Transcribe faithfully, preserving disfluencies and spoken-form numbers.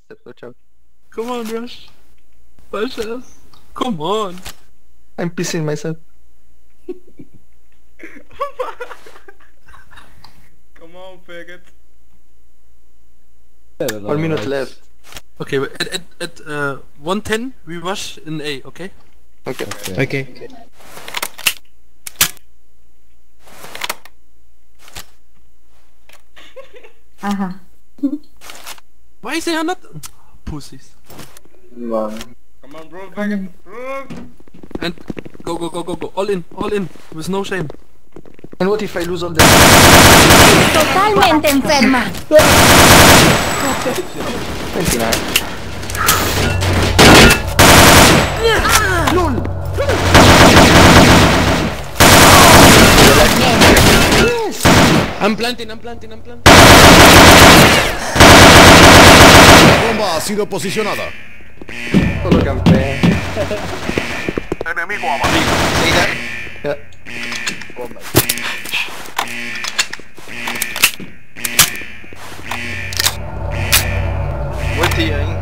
step, watch out. Come on, Rush. Push us. Come on. I'm pissing myself. Come on, faggot. One minute left. Okay, at, at, at uh, one ten we rush in A, okay? Okay. Okay. Aha. Why is they not... Pussies. Come on, bro, faggot. Run! And go, go, go, go, go. All in, all in. With no shame. And what if I lose all the... Totalmente enferma. twenty-nine. LOL! Yes! I'm planting, I'm planting, I'm planting. La bomba ha sido posicionada. Solo campé. Enemigo abatido. Yeah. Wait till you